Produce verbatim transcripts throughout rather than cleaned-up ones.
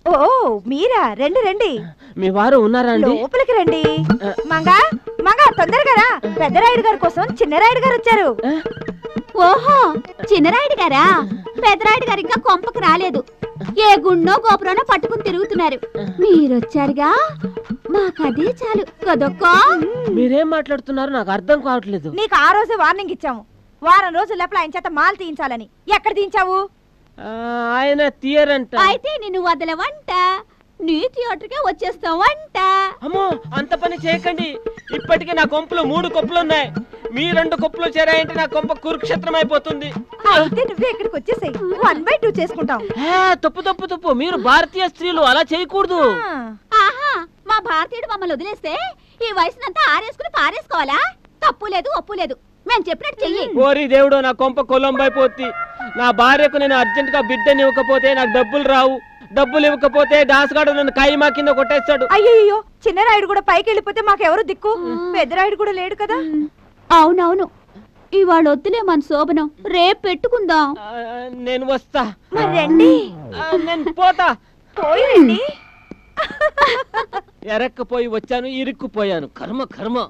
ఓ మీరా, రండి రండి. మీ వారు ఉన్నారా అండి? లోపలికి రండి. మంగా మంగా తొందరగా రా, పెద్దరాయుడు గారి కోసం చిన్నరాయుడు గారు వచ్చారు. ఓహో, చిన్నరాయుడు గారా? పెద్దరాయుడు గారు ఇంకా కొంపకు రాలేదు. ఏ గుండో గోపురానో పట్టుకుని తిరుగుతున్నారు. మీరొచ్చారుగా, మాకదే చాలు కదొక్కా. మీరేం మాట్లాడుతున్నారు నాకు అర్థం కావట్లేదు. నీకు ఆ రోజే వార్నింగ్ ఇచ్చాము, వారం రోజుల లోపల ఆయన చేత మాల్ తీయించాలని. ఎక్కడ తీయించావు? ఆయన తీయరంట. అయితే నిన్ను వదలవంట, నీ థియేటర్కే వచ్చేస్తావంట. అమ్మో, అంత పని చేయకండి. ఇప్పటికే నా కొంపలో మూడు కొప్పులు ఉన్నాయి. మీ రెండు కొప్పులు చేరాయంటే నా కొంప కురుక్షేత్రం అయిపోతుంది. అయితే నువ్వే ఇక్కడికి వచ్చేసాయి, వన్ బై టూ చేసుకుంటాం. తప్పు తప్పు తప్పు, మీరు భారతీయ స్త్రీలు అలా చేయకూడదు. ఆహా, మా భారతీయుడు మమ్మల్ని వదిలేస్తే ఈ వయసునంతా ఆరేసుకుని పారేసుకోవాలా? తప్పు లేదు, ఒప్పు లేదు, మేము చెప్పినట్టు చెయ్యి. ఓరి దేవుడు, నా కొంప కొలంబైపోద్ది. నా భార్యకు నేను అర్జెంట్ గా బిడ్డని ఇవ్వకపోతే నాకు డబ్బులు రావు. డబ్బులు ఇవ్వకపోతే దాసగాడు నన్ను కాయిమా కింద కొట్టేస్తాడు. అయ్యో, చిన్నరాయుడు కూడా పైకి వెళ్ళిపోతే మాకెవరు దిక్కు? పెద్దరాయుడు కూడా లేడు కదా. అవునవును, ఇవాళ వద్దులే మన శోభనం, రేపు పెట్టుకుందాం. నేను వస్తా. మరి రండి. నేను పోతా. పోయి రండి. ఎరక్కపోయి వచ్చాను, ఇరుక్కుపోయాను. కర్మ కర్మ.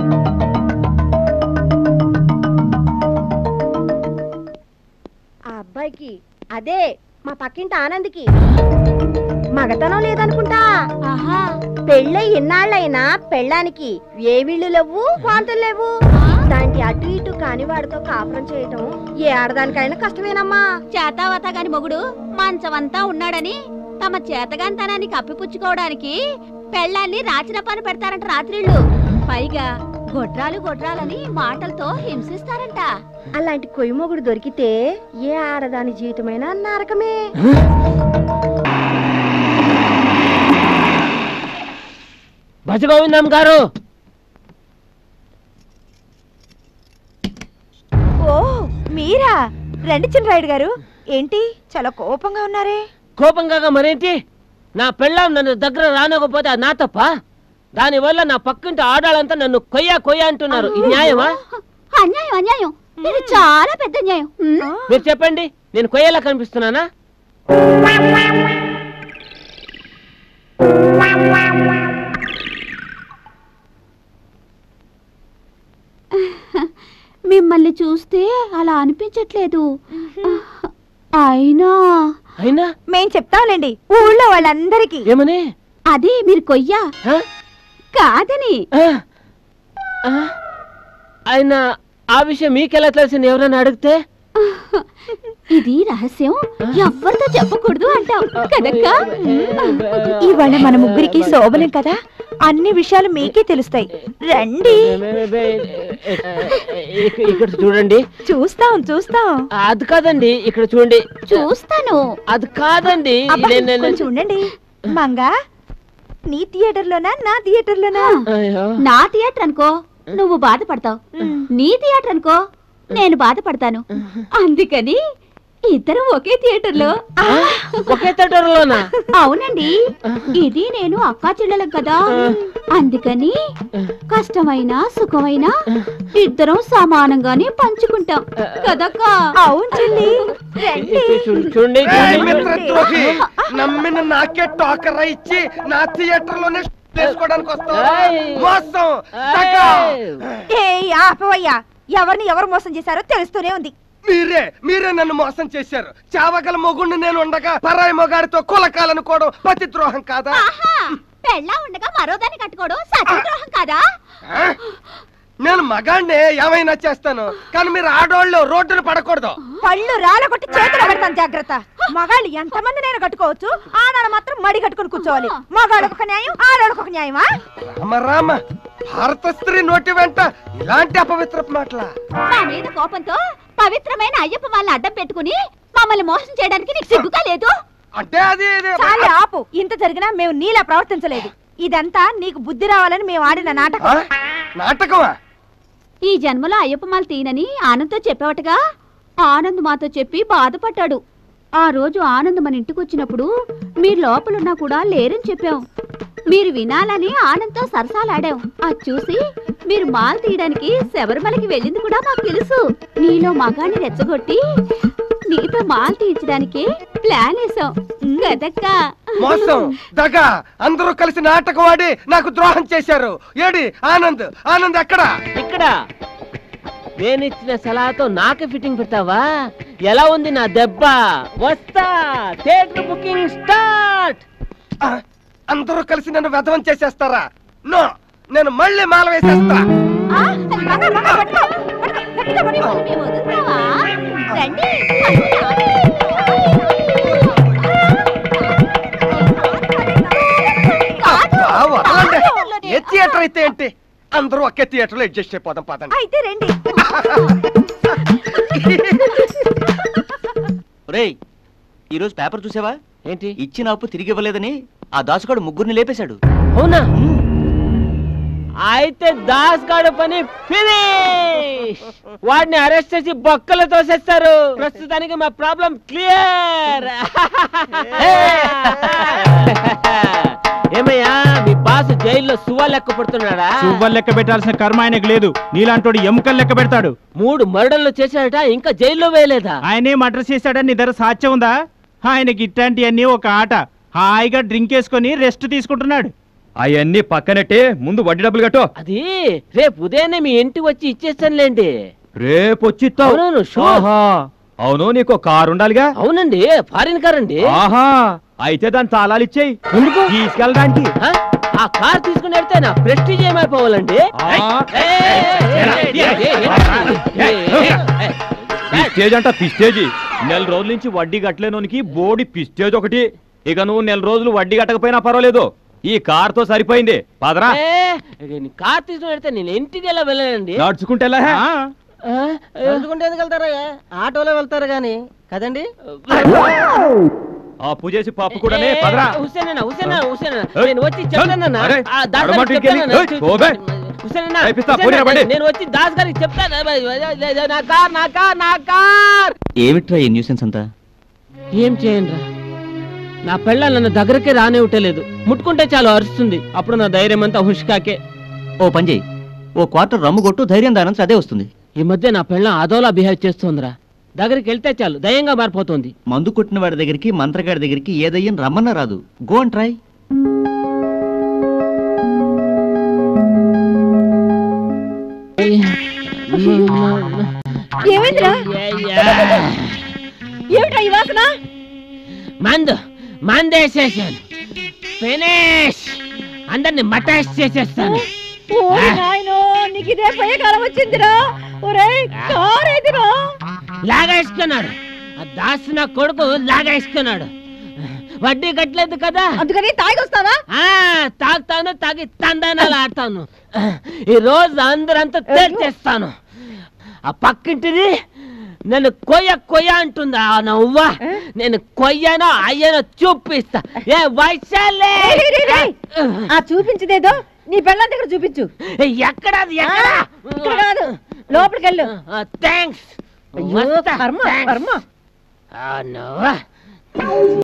ఆ అబ్బాయికి, అదే మా పక్కింటి ఆనంద్కి మగతనం లేదనుకుంటా. ఆహా, పెళ్ళై ఇన్నాళ్ళైనా పెళ్ళానికి ఏ వీళ్ళు లేవు, వాంతులు లేవు. దానికి అటు ఇటు కాని వాడితో కాపురం చేయటం ఏ ఆడదానికైనా కష్టమేనమ్మా. చేతావత గాని మొగుడు మంచమంతా ఉన్నాడని తమ చేతగాంతనాన్ని కప్పిపుచ్చుకోవడానికి పెళ్ళాన్ని రాచిన పని పెడతారంట రాత్రిళ్ళు. పైగా గొడ్రాలు గొడ్రాలని మాటలతో హింసిస్తారంట. అలాంటి కొయ్యి మొగుడు దొరికితే ఏ ఆడదాని జీవితమైనా నరకమే. భజగోవిందం గారు. ఓ మీరా, రండి చిన్నరాయుడు గారు. ఏంటి చాలా కోపంగా ఉన్నారే? కోపంగా మరేంటి? నా పెళ్ళాం నన్ను దగ్గర రానకపోతే అది నా తప్ప. దానివల్ల నా పక్కింటి ఆడాలంతా నన్ను కొయ్యా కొయ్యా అంటున్నారు. ఇది న్యాయమా? అన్యాయం, అన్యాయం. ఇది చాలా పెద్ద న్యాయం. మీరు చెప్పండి, నేను కొయ్యేలా కనిపిస్తున్నానా? మిమ్మల్ని చూస్తే అలా అనిపించట్లేదు. అయినా అయినా మేం చెప్తాంలేండి ఊళ్ళో వాళ్ళందరికీ. ఏమని? అది మీరు కొయ్యా కాదని. ఆయన ఆ విషయం మీకెలా తెలిసింది? ఎవరైనా అడిగితే ఇది రహస్యం, ఎవరితో చెప్పకూడదు అంటావు కదక్కా. ఇవాళ మన ముగ్గురికి శోభనం కదా, అన్ని విషయాలు మీకే తెలుస్తాయి. రండి. ఇక్కడ చూడండి. చూస్తాం చూస్తాం. అది కాదండి, ఇక్కడ చూడండి. చూస్తాను. అది కాదండి, చూడండి. మంగా, నీ థియేటర్ లోనా నా థియేటర్ లోనా? నా థియేటర్ అనుకో నువ్వు బాధపడతావు, నీ థియేటర్ అనుకో నేను బాధపడతాను. అందుకని ఇద్దరం ఒకే థియేటర్ లో. ఒకే థియేటర్ లోనా? అవునండి, ఇది నేను అక్కా చెల్లెలం కదా, అందుకని కష్టమైన సుఖమైన ఇద్దరం సమానంగానే పంచుకుంటాం కదక్కా. అవును చెల్లి. చూడండి, నమ్మిన నాకే టోకరా ఇచ్చి నా థియేటర్ లోనే చేసుకోవడానికి ఆపవయ్యా. ఎవరిని ఎవరు మోసం చేశారో తెలుస్తూనే ఉంది. మీరే మీరే నన్ను మోసం చేశారు. చావగల మొగుణ్ణి నేను ఉండగా పరాయి మొగాడితో కులకాలనుకోవడం పతి ద్రోహం కాదా? పెళ్ళా ఉండగా మరోదాన్ని కట్టుకోవడం సత్యద్రోహం కాదా? నేను మగాడిని ఏమైనా చేస్తాను, కానీ మీరు ఆడోళ్ళు రోడ్డును పడకూడదు. పళ్ళు రాలగొట్టి చేతులు పెడతాను, జాగ్రత్త. మగాళ్ళు ఎంతమంది నేను కట్టుకోవచ్చు, ఆడాడు మాత్రం మడి కట్టుకుని కూర్చోవాలి. మగాళ్ళకు ఒక న్యాయం, ఆడాళ్ళకు ఒక న్యాయమా? రామ రామ, భారత స్త్రీ నోటి వెంట ఇలాంటి అపవిత్రపు మాటలా? నా మీద కోపంతో పవిత్రమైన అయ్యప్ప వాళ్ళని అడ్డం పెట్టుకుని మమ్మల్ని మోసం చేయడానికి నీకు సిగ్గుగా లేదు? అంటే అది చాలా ఆపు. ఇంత జరిగినా మేము నీలా ప్రవర్తించలేదు. ఇదంతా నీకు బుద్ధి రావాలని మేము ఆడిన నాటకం. నాటకమా? ఈ జన్మలో అయ్యప్ప మాల తీనని ఆనంద్తో చెప్పావటగా. ఆనంద్ మాతో చెప్పి బాధపడ్డాడు. ఆ రోజు ఆనంద్ మన ఇంటికి వచ్చినప్పుడు మీరు లోపలున్నా కూడా లేరని చెప్పాం. మీరు వినాలని ఆనంద్తో సరసాలాడాం. అది చూసి మీరు మాల తీయడానికి శబరిమలకి వెళ్ళింది కూడా మాకు తెలుసు. నీలో మగాన్ని రెచ్చగొట్టి నీతో మాల తీయించడానికి ప్లాన్ వేసాం కదక్కా. మోసం దగ అందరూ కలిసి నాటకం ఆడి నాకు ద్రోహం చేశారు. ఏడి ఆనంద్? ఆనంద్ ఎక్కడ? ఇక్కడ. నేను ఇచ్చిన సలహాతో నాకే ఫిట్టింగ్ పెట్టావా? ఎలా ఉంది నా దెబ్బ? వస్తా. Theatre booking start. అందరూ కలిసి నన్ను వ్యధవం చేసేస్తారా? నో, నేను మళ్ళీ మాల వేసేస్తా. ఏ థియేటర్ అయితే ఏంటి, అందరూ ఒకే థియేటర్ లో అడ్జస్ట్ అయిపోదాం పదండి. అయితే రండి. ఒరేయ్, ఈరోజు పేపర్ చూసావా? ఏంటి? ఇచ్చిన అప్పు తిరిగి ఇవ్వలేదని ఆ దాసుగాడు ముగ్గురిని లేపేశాడు. అవునా? అయితే దాస్ గాడు పని ఫినిష్. వాడిని అరెస్ట్ చేసి బొక్కలు తోసేస్తారు. ప్రస్తుతానికి మా ప్రాబ్లం క్లియర్. ఏమయ్యా, మీ బాస్ జైల్లో సువ్వ లెక్క పడుతున్నాడా? సువ్వ లెక్క పెట్టాల్సిన కర్మ ఆయనకు లేదు. నీలాంటోడు ఎముకలు లెక్క పెడతాడు. మూడు మర్డర్లు చేశాడట, ఇంకా జైల్లో వేయలేదా? ఆయనే మర్డర్ చేశాడని నిద్ర సాధ్యం ఉందా? ఆయనకి ఇట్లాంటి అన్ని ఒక ఆట. హాయిగా డ్రింక్ వేసుకొని రెస్ట్ తీసుకుంటున్నాడు. అవన్నీ పక్కనట్టే ముందు వడ్డీ డబ్బులు కట్టో. అది రేపు ఉదయాన్నే మీ ఇంటికి వచ్చి ఇచ్చేస్తానులేండి. రేపు వచ్చిస్తావు? అవును, షూర్. అవును, నీకు కారు ఉండాలిగా? అవునండి, ఫారిన్ కార్ అండి. ఆహా, అయితే దాని తాళాలు ఇచ్చేయి. ఎందుకు? తీసుకెళ్ళడానికి. ఆ కార్ తీసుకుని వెళ్తే నా ప్రెస్టీజ్ ఏమైపోవాలండి? పిస్టేజ్ అంట, పిస్టేజీ. నెల రోజుల నుంచి వడ్డీ కట్టలేనోనికి బోడి పిస్టేజ్ ఒకటి. ఇక నువ్వు నెల రోజులు వడ్డీ కట్టకపోయినా పర్వాలేదు, ఈ కార్ తో సరిపోయింది. పదరా. కార్ తీసుకుని వెళ్తే నేను ఇంటికి ఎలా వెళ్ళానండి? నడుచుకుంటే నడుచుకుంటే ఎందుకు వెళ్తారా? ఆటోలో వెళ్తారు గాని కదండి. అప్పు చేసి పప్పు కూడా పదరా. హుసేనా హుసేనా హుసేనా నేను వచ్చి చెప్తానన్నా. నేను వచ్చి దాస్ గారికి చెప్తాను. నా కార్ నా కార్ నా కార్. ఏమిట్రా ఈ న్యూసెన్స్ అంతా? ఏం చేయండి రా, నా పెళ్ళ నన్ను దగ్గరకే రానివ్వటలేదు. ముట్టుకుంటే చాలు అరుస్తుంది. అప్పుడు నా ధైర్యం అంతా హుష్కాకే. ఓ పని చేయి, ఓ క్వార్టర్ రమ్ము కొట్టు, ధైర్యం దానంతా అదే వస్తుంది. ఈ మధ్య నా పెళ్ళ అదోలా బిహేవ్ చేస్తుందిరా. దగ్గరికి వెళ్తే చాలు దయ్యంగా మారిపోతుంది. మందు కొట్టిన వాడి దగ్గరికి, మంత్రగాడి దగ్గరికి ఏ దయ్యం రమ్మన్నా రాదు. Go and try. ఏమైందిరా? ఏమిటా ఈ వాసన? మందు మందేసేసాను. ఫినిష్. అందరిని మటాష్ చేసేస్తాను. నీకు ఇదే పోయే కాలం వచ్చిందిరా. లాగేసుకున్నాడు ఆ దాసు, నా కొడుకు లాగేసుకున్నాడు. వడ్డీ కట్టలేదు కదా, అందుకని తాగొస్తావా? తాగుతాను, తాగి తందనాలు ఆడతాను. ఈ రోజు అందరంతా తేల్చేస్తాను. ఆ పక్కింటిది నన్ను కొయ్య కొయ్య అంటుందా నవ్వా? నేను కొయ్యనో అయ్యనో చూపిస్తా. ఏ వైశాలే, ఆ చూపించదేదో నీ పెళ్ళాం దగ్గర చూపించు. ఎక్కడ ఇక్కడ కాదు, లోపలికి వెళ్ళు. థ్యాంక్స్. కర్మ కర్మ. నవ్వా